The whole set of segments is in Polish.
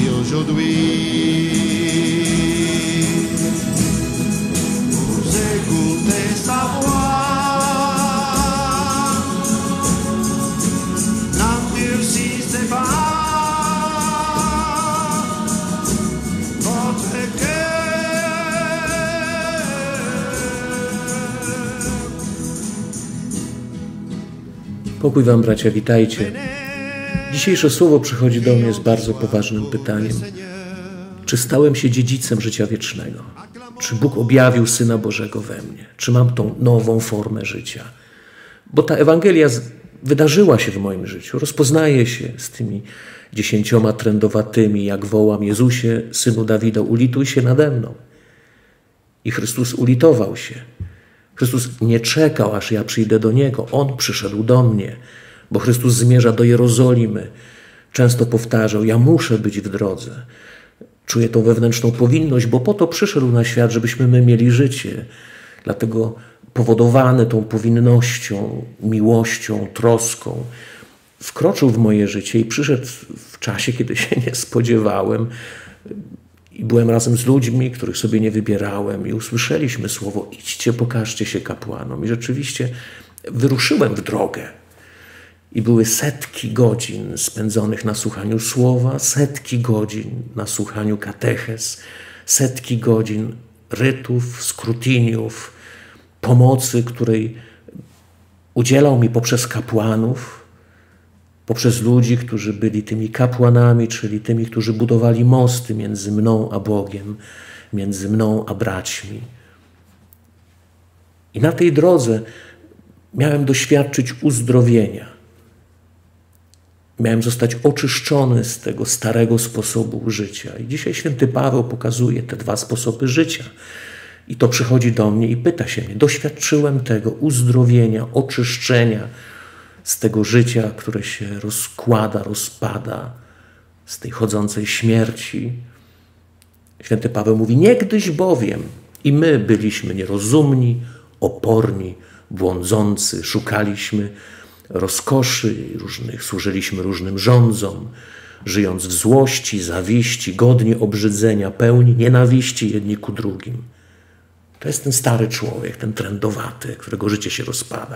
Et aujourd'hui, vous écoutez sa voix, n'endurcissez pas votre cœur. Pokój wam, bracia, witajcie. Dzisiejsze słowo przychodzi do mnie z bardzo poważnym pytaniem. Czy stałem się dziedzicem życia wiecznego? Czy Bóg objawił Syna Bożego we mnie? Czy mam tą nową formę życia? Bo ta Ewangelia wydarzyła się w moim życiu. Rozpoznaję się z tymi 10 trędowatymi, jak wołam: Jezusie, Synu Dawida, ulituj się nade mną. I Chrystus ulitował się. Chrystus nie czekał, aż ja przyjdę do Niego. On przyszedł do mnie, bo Chrystus zmierza do Jerozolimy. Często powtarzał: ja muszę być w drodze. Czuję tą wewnętrzną powinność, bo po to przyszedł na świat, żebyśmy my mieli życie. Dlatego powodowany tą powinnością, miłością, troską, wkroczył w moje życie i przyszedł w czasie, kiedy się nie spodziewałem. I byłem razem z ludźmi, których sobie nie wybierałem, i usłyszeliśmy słowo: idźcie, pokażcie się kapłanom. I rzeczywiście wyruszyłem w drogę. I były setki godzin spędzonych na słuchaniu słowa, setki godzin na słuchaniu katechez, setki godzin rytów, skrutiniów, pomocy, której udzielał mi poprzez kapłanów, poprzez ludzi, którzy byli tymi kapłanami, czyli tymi, którzy budowali mosty między mną a Bogiem, między mną a braćmi. I na tej drodze miałem doświadczyć uzdrowienia. Miałem zostać oczyszczony z tego starego sposobu życia. I dzisiaj święty Paweł pokazuje te 2 sposoby życia. I to przychodzi do mnie i pyta się mnie: doświadczyłem tego uzdrowienia, oczyszczenia z tego życia, które się rozkłada, rozpada, z tej chodzącej śmierci. Święty Paweł mówi: niegdyś bowiem i my byliśmy nierozumni, oporni, błądzący, szukaliśmy rozkoszy różnych, służyliśmy różnym rządzom, żyjąc w złości, zawiści, godni obrzydzenia, pełni nienawiści jedni ku drugim. To jest ten stary człowiek, ten trędowaty, którego życie się rozpada.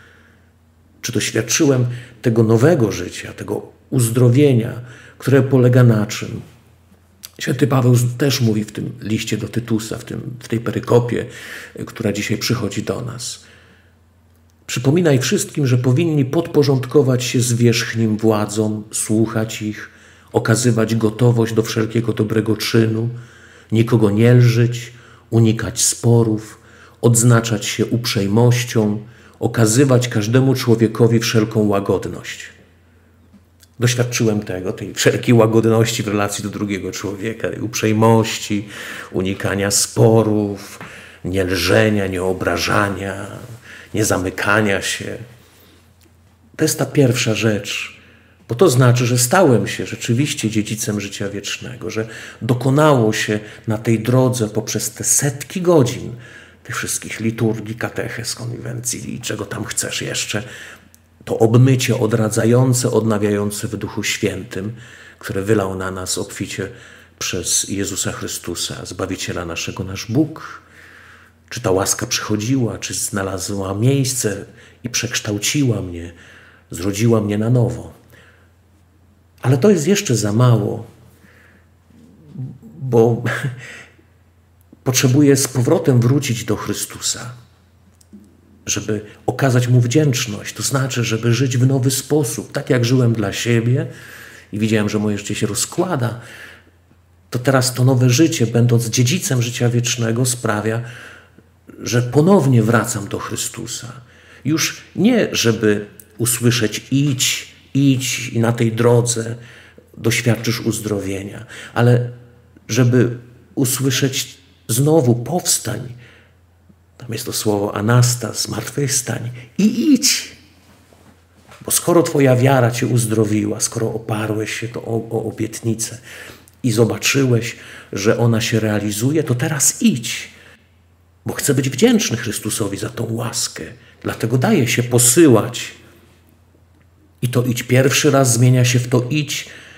Czy doświadczyłem tego nowego życia, tego uzdrowienia, które polega na czym? Święty Paweł też mówi w tym liście do Tytusa, w tej perykopie, która dzisiaj przychodzi do nas. Przypominaj wszystkim, że powinni podporządkować się zwierzchnim władzom, słuchać ich, okazywać gotowość do wszelkiego dobrego czynu, nikogo nie lżyć, unikać sporów, odznaczać się uprzejmością, okazywać każdemu człowiekowi wszelką łagodność. Doświadczyłem tej wszelkiej łagodności w relacji do drugiego człowieka, tej uprzejmości, unikania sporów, nie lżenia, nie obrażania, nie zamykania się. To jest ta pierwsza rzecz, bo to znaczy, że stałem się rzeczywiście dziedzicem życia wiecznego, że dokonało się na tej drodze poprzez te setki godzin tych wszystkich liturgii, katechez, konwencji i czego tam chcesz jeszcze, to obmycie odradzające, odnawiające w Duchu Świętym, które wylał na nas obficie przez Jezusa Chrystusa, Zbawiciela naszego, nasz Bóg. Czy ta łaska przychodziła, czy znalazła miejsce i przekształciła mnie, zrodziła mnie na nowo. Ale to jest jeszcze za mało, bo potrzebuję z powrotem wrócić do Chrystusa, żeby okazać Mu wdzięczność. To znaczy, żeby żyć w nowy sposób. Tak jak żyłem dla siebie i widziałem, że moje życie się rozkłada, to teraz to nowe życie, będąc dziedzicem życia wiecznego, sprawia, że ponownie wracam do Chrystusa. Już nie, żeby usłyszeć: idź i na tej drodze doświadczysz uzdrowienia, ale żeby usłyszeć znowu: powstań. Tam jest to słowo anastas, zmartwychwstań, i idź. Bo skoro twoja wiara cię uzdrowiła, skoro oparłeś się o obietnicę i zobaczyłeś, że ona się realizuje, to teraz idź. Bo chcę być wdzięczny Chrystusowi za tą łaskę. Dlatego daje się posyłać. I to idź pierwszy raz zmienia się w to idź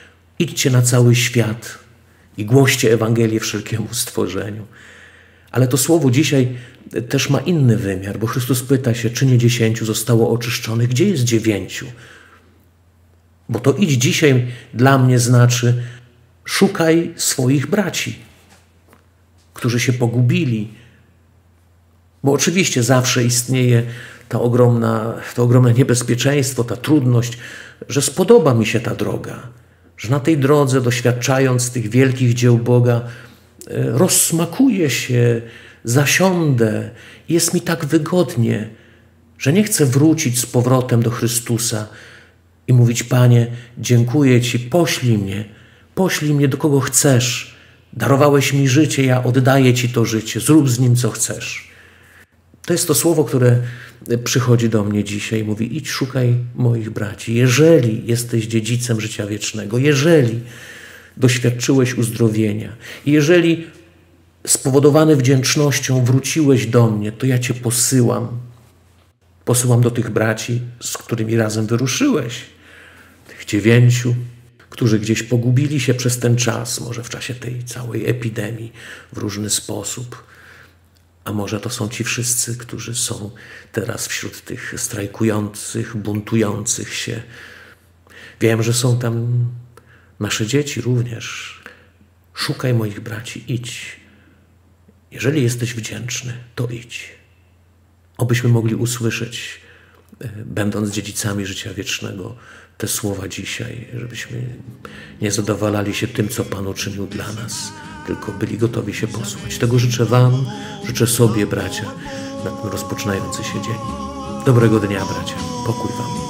idźcie na cały świat i głoście Ewangelię wszelkiemu stworzeniu. Ale to słowo dzisiaj też ma inny wymiar, bo Chrystus pyta się, czy nie 10 zostało oczyszczonych, gdzie jest 9? Bo to idź dzisiaj dla mnie znaczy szukaj swoich braci, którzy się pogubili. Bo oczywiście zawsze istnieje to ogromne niebezpieczeństwo, ta trudność, że spodoba mi się ta droga, że na tej drodze, doświadczając tych wielkich dzieł Boga, rozsmakuję się, zasiądę i jest mi tak wygodnie, że nie chcę wrócić z powrotem do Chrystusa i mówić: Panie, dziękuję Ci, poślij mnie do kogo chcesz. Darowałeś mi życie, ja oddaję Ci to życie, zrób z nim co chcesz. To jest to słowo, które przychodzi do mnie dzisiaj i mówi: idź, szukaj moich braci. Jeżeli jesteś dziedzicem życia wiecznego, jeżeli doświadczyłeś uzdrowienia, jeżeli spowodowany wdzięcznością wróciłeś do mnie, to ja Cię posyłam. Posyłam do tych braci, z którymi razem wyruszyłeś. Tych 9, którzy gdzieś pogubili się przez ten czas, może w czasie tej całej epidemii w różny sposób. A może to są ci wszyscy, którzy są teraz wśród tych strajkujących, buntujących się. Wiem, że są tam nasze dzieci również. Szukaj moich braci, idź. Jeżeli jesteś wdzięczny, to idź. Obyśmy mogli usłyszeć, będąc dziedzicami życia wiecznego, te słowa dzisiaj, żebyśmy nie zadowalali się tym, co Pan uczynił dla nas, tylko byli gotowi się posłuchać. Tego życzę Wam, życzę sobie, bracia, na ten rozpoczynający się dzień. Dobrego dnia, bracia. Pokój Wam.